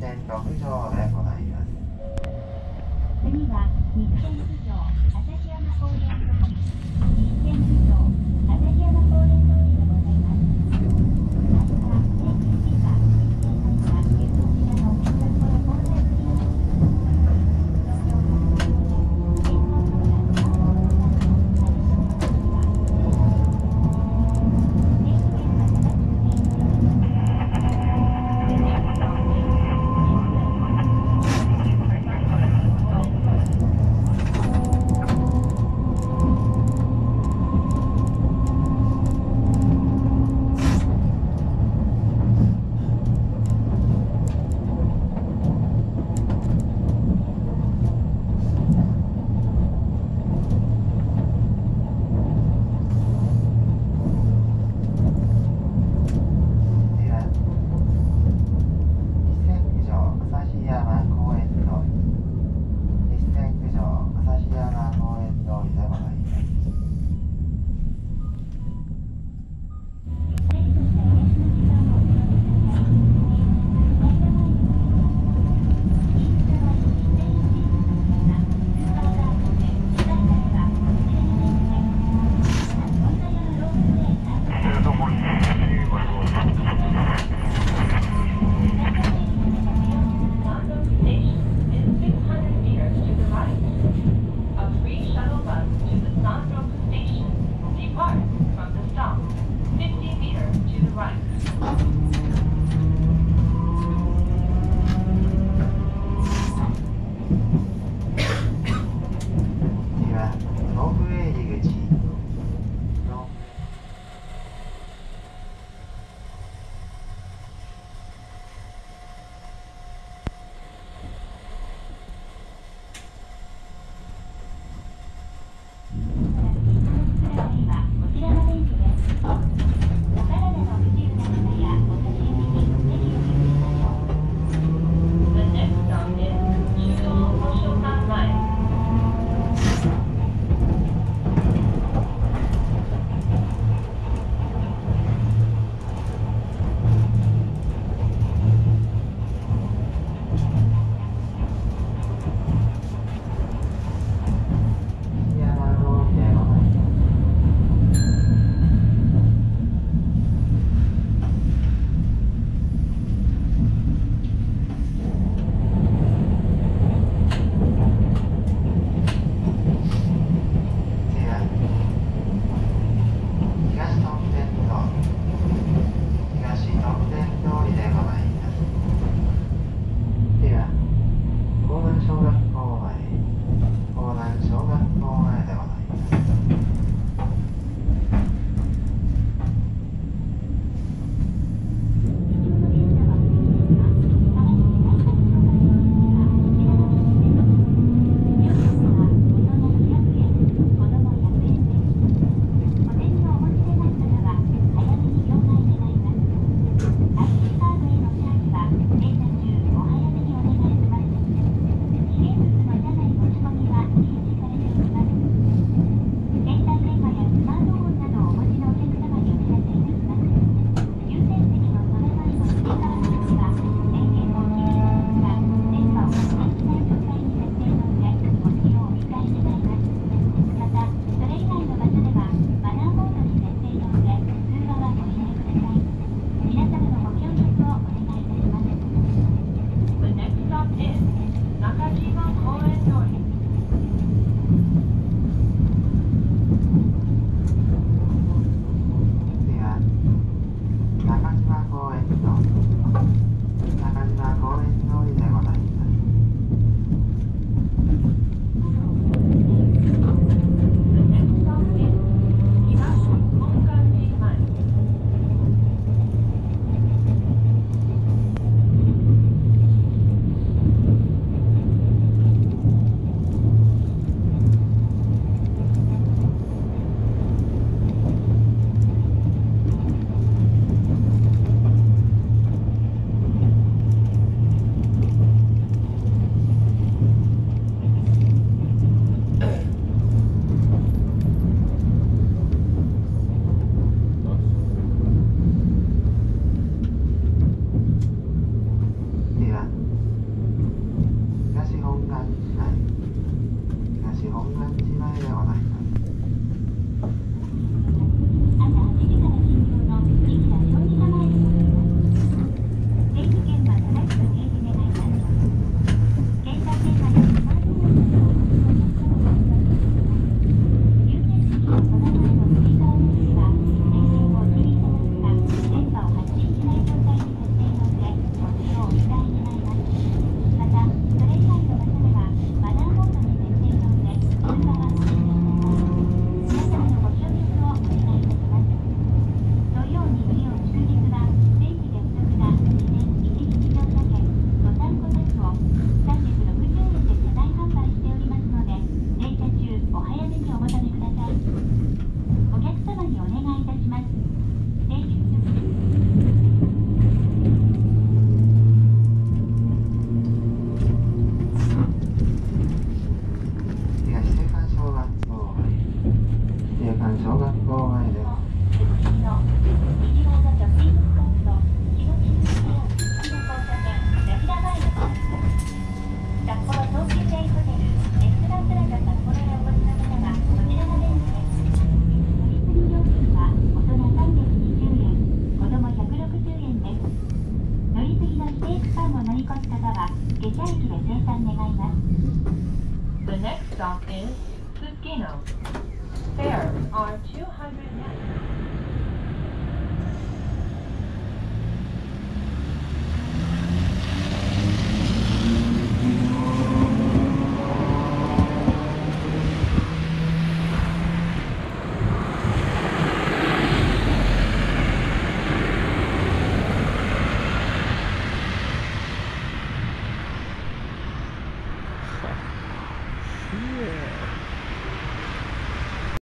線6条でございます。 次は日天九条旭山公園通り、日天九条旭山公園通りでございます。明日定期時間日天線がこちらの札幌本線に乗ります。電話とかスマホのボタンを押されておりますが、定期券は正しく提出いたします。 東本願寺前でございます。 朝8時から進行の生田小児科前でございます。整理券は正しく提示願います。携帯電話やスマートフォンなどをお持ちの方は優先席のその前の振り替わりでは電源をお切りいただくか電波を発信しない状態に設定の上ご使用お控え願います。またそれ以外の場所ではマナーモードに設定の上通話はお控えください。皆様のご協力をお願いいたします。土曜日曜祝日は電気でお得な事前一日乗車券ご参考タスを360円で車内販売しておりますので停車中お早めにお求めください。お客様にお願いいたします。停留中東青函小学校前、青函小学校前です。 出勤の虹色のジャスティングスコープと日の地に向けよう月の交差点レギュラー前のコース札幌東急ベイホテルエクスラプラザ札幌へお越しの方はこちらが便利です。乗り継ぎ料金は大人320円子供160円です。乗り継ぎの指定区間を乗り越す方は下車駅で精算願います。 The next stop is Tsukino. Fares are 200 yen.